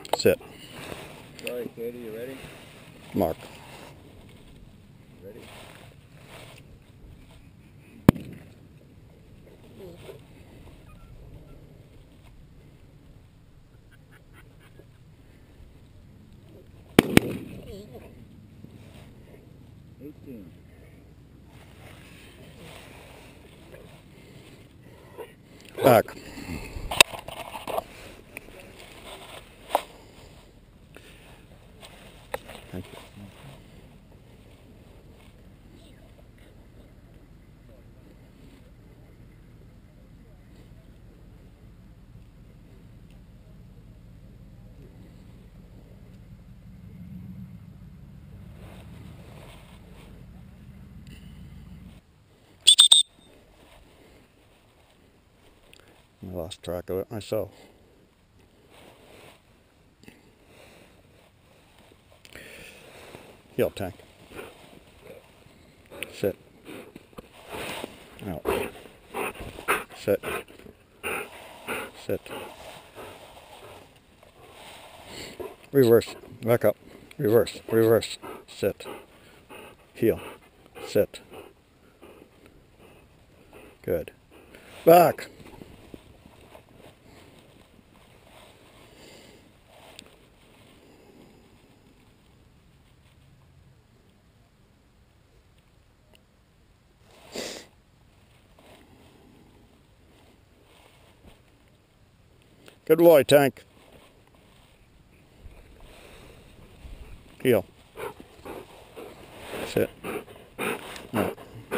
Sit. Sorry, Katie, you ready? Mark. Ready? Back. Thank you. I lost track of it myself. Heel tank. Sit. Out. Sit. Sit. Reverse. Back up. Reverse. Reverse. Sit. Heel. Sit. Good. Back. Good boy, tank. Heel. Sit. No.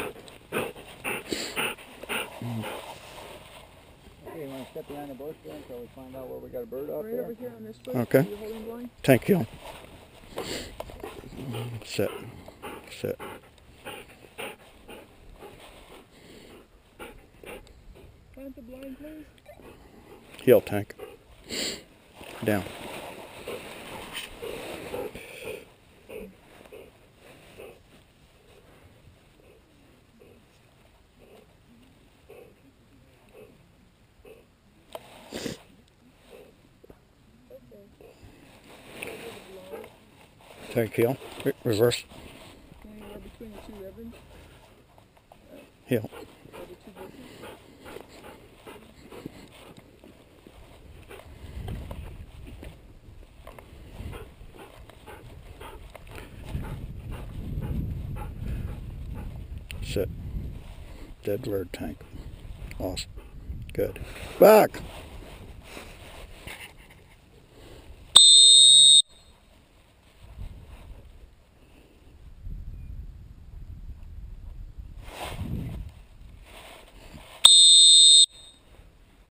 Okay, you want to step behind the bush there until we find out where we got a bird out Right there? over here on this bush. Okay. You're holding blind. Tank heel. Sit. Sit. Plant the blind, please. Heel tank. Down. Tank heel. Reverse. Anywhere between the two ribbons. Heel. Or the two bushes. Sit. Dead bird tank. Awesome. Good. Back.